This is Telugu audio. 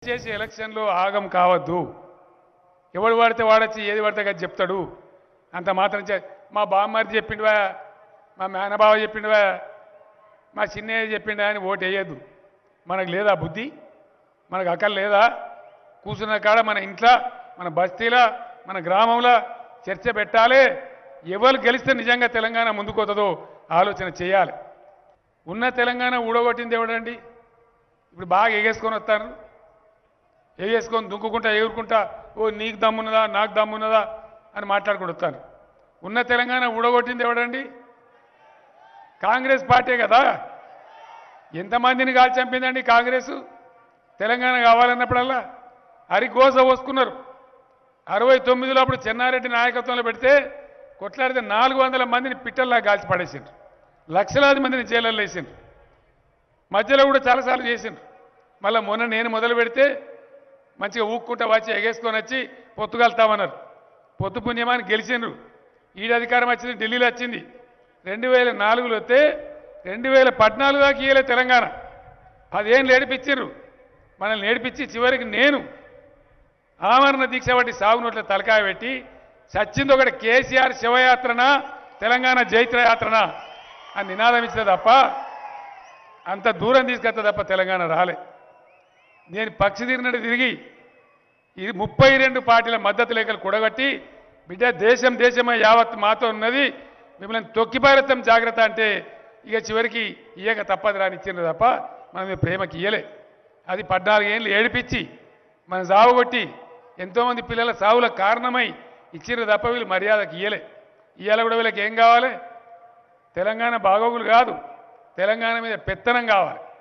చేసి ఎలక్షన్లో ఆగం కావద్దు. ఎవడు పడితే వాడొచ్చి ఏది పడితే అది చెప్తాడు. అంత మాత్రం మా బామ్మర్ది చెప్పిండువా, మా మేనబావ చెప్పిండువా, మా చిన్నయ్య చెప్పిండా అని ఓటు వేయద్దు. మనకు లేదా బుద్ధి? మనకు అక్కలు లేదా? కూర్చున్న కాడ మన ఇంట్లో, మన బస్తీలో, మన గ్రామంలో చర్చ పెట్టాలి. ఎవరు గెలిస్తే నిజంగా తెలంగాణ ముందుకోతుందో ఆలోచన చేయాలి. ఉన్న తెలంగాణ ఊడగొట్టింది ఎవడండి? ఇప్పుడు బాగా ఎగేసుకొని వస్తారు, ఎగేసుకొని దుంకుకుంటా ఎగురుకుంటా, ఓ నీకు దమ్మున్నదా నాకు దమ్మున్నదా అని మాట్లాడుకుంటూ వస్తాను. ఉన్న తెలంగాణ ఊడగొట్టింది ఎవడండి? కాంగ్రెస్ పార్టీ కదా. ఎంతమందిని కాల్చి చంపిందండి కాంగ్రెస్? తెలంగాణ కావాలన్నప్పుడల్లా అరిగోస పోసుకున్నారు. 69లో అప్పుడు చెన్నారెడ్డి నాయకత్వంలో పెడితే కొట్లాడితే 400 మందిని పిట్టల్లా కాల్చి పడేసిండ్రు. లక్షలాది మందిని జైళ్ళల్లో వేసిండ్రు. మధ్యలో కూడా చాలాసార్లు చేసిండ్రు. మళ్ళీ మొన్న నేను మొదలు పెడితే మంచిగా ఊక్కుంటా వచ్చి ఎగేసుకొని వచ్చి పొత్తుగలుతామన్నారు. పొత్తు పుణ్యమాన్ని గెలిచిండ్రు. ఈడ అధికారం వచ్చింది, ఢిల్లీలో వచ్చింది. 2004లో వస్తే 2014 దాకా ఇయ్యలే తెలంగాణ. 10 ఏళ్ళు ఏడిపించిండ్రు. మనల్ని ఏడిపించి చివరికి నేను ఆమరణ దీక్ష బట్టి సాగునోట్ల తలకాయ పెట్టి చచ్చింది ఒకటి కేసీఆర్ శివయాత్రనా తెలంగాణ జైత్రయాత్రనా అని నినాదం ఇచ్చే తప్ప అంత దూరం తీసుకెళ్తా తప్ప తెలంగాణ రాలే. నేను పక్షి తిరిగినట్టు తిరిగి ఇది 32 పార్టీల మద్దతు లేఖలు కూడగట్టి బిడ్డ దేశం దేశమే యావత్ మాతో ఉన్నది, మిమ్మల్ని తొక్కిపారేత్తం జాగ్రత్త అంటే ఇక చివరికి ఇయ్యక తప్పదు రాని ఇచ్చిండ్రు తప్ప మనం ప్రేమకి ఇయ్యలే. అది 14 ఏళ్ళు ఏడిపించి మన సావుగొట్టి ఎంతోమంది పిల్లల సావులకు కారణమై ఇచ్చిండ్రు తప్ప వీళ్ళు మర్యాదకి ఇయ్యలే. ఇయ్యాల కూడా వీళ్ళకి ఏం కావాలి? తెలంగాణ బాగోగులు కాదు, తెలంగాణ మీద పెత్తనం కావాలి.